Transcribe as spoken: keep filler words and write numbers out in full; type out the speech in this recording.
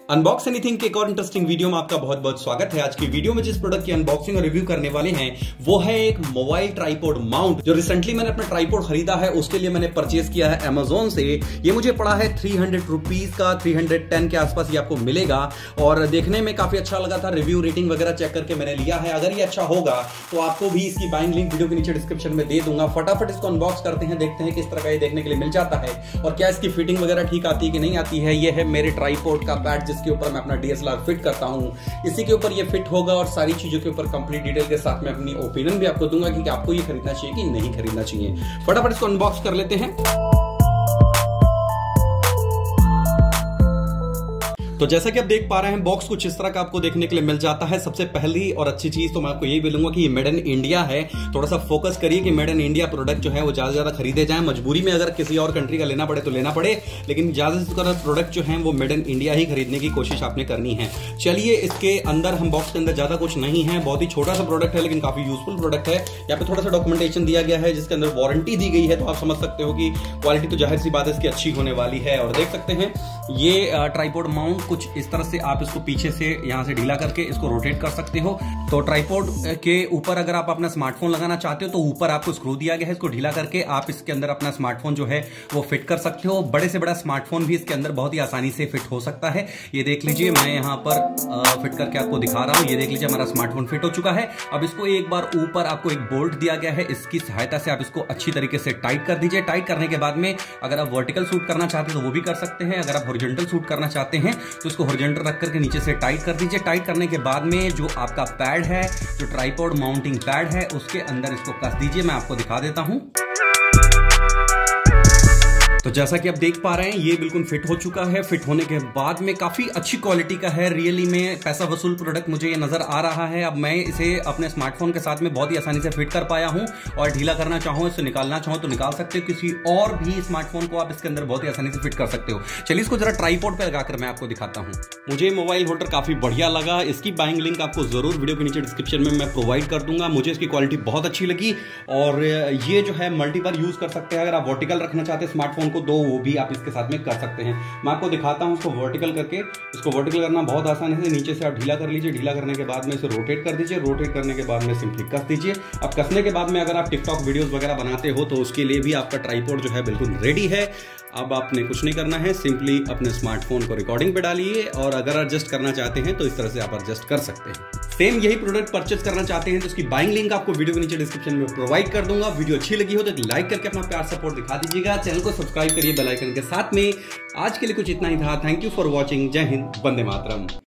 Unbox anything के एक और इंटरेस्टिंग वीडियो में आपका बहुत बहुत स्वागत है। आज की वीडियो में जिस प्रोडक्ट की अनबॉक्सिंग और रिव्यू करने वाले हैं वो है एक मोबाइल ट्राइपॉड माउंट, जो रिसेंटली मैंने अपना ट्राइपॉड खरीदा है, उसके लिए मैंने परचेज किया है अमेजोन से। ये मुझे पड़ा है थ्री हंड्रेड रुपीज का, थ्री हंड्रेड टेन के आसपास ये आपको मिलेगा और देखने में काफी अच्छा लगा था। रिव्यू रेटिंग वगैरह चेक करके मैंने लिया है। अगर ये अच्छा होगा तो आपको भी इसकी बाइंग लिंक वीडियो के नीचे डिस्क्रिप्शन में दे दूंगा। फटाफट इसको अनबॉक्स करते हैं, देखते हैं किस तरह का ये देखने के लिए मिल जाता है और क्या इसकी फिटिंग वगैरह ठीक आती है कि नहीं आती है। ये है मेरे ट्राइपॉड का पैड जिसके ऊपर मैं अपना डीएसएलआर फिट करता हूं, इसी के ऊपर ये फिट होगा और सारी चीजों के ऊपर कंप्लीट डिटेल के साथ मैं अपनी ओपिनियन भी आपको दूंगा कि आपको ये खरीदना चाहिए कि नहीं खरीदना चाहिए। फटाफट इसको अनबॉक्स कर लेते हैं। तो जैसा कि आप देख पा रहे हैं, बॉक्स कुछ इस तरह का आपको देखने के लिए मिल जाता है। सबसे पहली और अच्छी चीज तो मैं आपको यही बोलूंगा कि ये मेड इन इंडिया है। थोड़ा सा फोकस करिए कि मेड इन इंडिया प्रोडक्ट जो है वो ज्यादा ज्यादा खरीदे जाएं। मजबूरी में अगर किसी और कंट्री का लेना पड़े तो लेना पड़े, लेकिन ज्यादा से ज्यादा प्रोडक्ट जो है वो मेड इन इंडिया ही खरीदने की कोशिश आपने करनी है। चलिए, इसके अंदर हम बॉक्स के अंदर ज्यादा कुछ नहीं है, बहुत ही छोटा सा प्रोडक्ट है लेकिन काफी यूजफुल प्रोडक्ट है। यहाँ पे थोड़ा सा डॉक्यूमेंटेशन दिया गया है जिसके अंदर वारंटी दी गई है, तो आप समझ सकते हो कि क्वालिटी तो जाहिर सी बात है इसकी अच्छी होने वाली है। और देख सकते हैं ये ट्राइपॉड माउंट कुछ इस तरह से आप इसको पीछे से यहां से ढीला करके इसको रोटेट कर सकते हो। तो ट्राइपॉड के ऊपर अगर आप अपना स्मार्टफोन लगाना चाहते हो तो ऊपर आपको स्क्रू दिया गया है, इसको ढीला करके आप इसके अंदर अपना स्मार्टफोन जो है वो फिट कर सकते हो। बड़े से बड़ा स्मार्टफोन भी इसके अंदर बहुत ही आसानी से फिट हो सकता है। ये देख लीजिए, मैं यहां पर फिट करके आपको दिखा रहा हूं। ये देख लीजिए, हमारा स्मार्टफोन फिट हो चुका है। अब इसको एक बार ऊपर आपको एक बोल्ट दिया गया है, इसकी सहायता से आप इसको अच्छी तरीके से टाइट कर दीजिए। टाइट करने के बाद में अगर आप वर्टिकल सूट करना चाहते हैं तो वो भी कर सकते हैं। अगर आप हॉरिजॉन्टल सूट करना चाहते हैं तो इसको हॉरिजॉन्टल रख करके नीचे से टाइट कर दीजिए। टाइट करने के बाद में जो आपका पैड है, जो ट्राइपॉड माउंटिंग पैड है, उसके अंदर इसको कस दीजिए। मैं आपको दिखा देता हूं। तो जैसा कि आप देख पा रहे हैं ये बिल्कुल फिट हो चुका है। फिट होने के बाद में काफी अच्छी क्वालिटी का है। रियली में पैसा वसूल प्रोडक्ट मुझे ये नजर आ रहा है। अब मैं इसे अपने स्मार्टफोन के साथ में बहुत ही आसानी से फिट कर पाया हूं और ढीला करना चाहूं, इसे निकालना चाहूं तो निकाल सकते हो। किसी और भी स्मार्टफोन को आप इसके अंदर बहुत ही आसानी से फिट कर सकते हो। चलिए इसको जरा ट्राइपॉड पे लगाकर मैं आपको दिखाता हूं। मुझे मोबाइल होल्डर काफी बढ़िया लगा। इसकी बाइंग लिंक आपको जरूर वीडियो के नीचे डिस्क्रिप्शन में मैं प्रोवाइड कर दूंगा। मुझे इसकी क्वालिटी बहुत अच्छी लगी और ये जो है मल्टीपल यूज कर सकते हैं। अगर आप वर्टिकल रखना चाहते हैं स्मार्टफोन को, दो वो भी आप इसके साथ में कर सकते हैं। मैं आपको दिखाता हूं इसको वर्टिकल करके। इसको वर्टिकल करना बहुत आसान है। नीचे से आप ढीला कर लीजिए, ढीला करने के बाद में इसे रोटेट कर दीजिए। रोटेट करने के बाद में सिंपली कस दीजिए। अब कसने के बाद में अगर आप टिकटॉक वीडियोस वगैरह बनाते हो तो उसके लिए भी आपका ट्राइपॉड जो है बिल्कुल रेडी है। अब आपने कुछ नहीं करना है, सिंपली अपने स्मार्टफोन को रिकॉर्डिंग पे डालिए और अगर एडजस्ट करना चाहते हैं तो इस तरह से आप एडजस्ट कर सकते हैं। सेम यही प्रोडक्ट परचेज करना चाहते हैं तो इसकी बाइंग लिंक आपको वीडियो के नीचे डिस्क्रिप्शन में प्रोवाइड कर दूंगा। वीडियो अच्छी लगी हो तो एक लाइक करके अपना प्यार सपोर्ट दिखा दीजिएगा। चैनल को सब्सक्राइब करिए बेल आइकन के साथ में। आज के लिए कुछ इतना ही था। Thank you for watching. Jai Hind, Vande Mataram.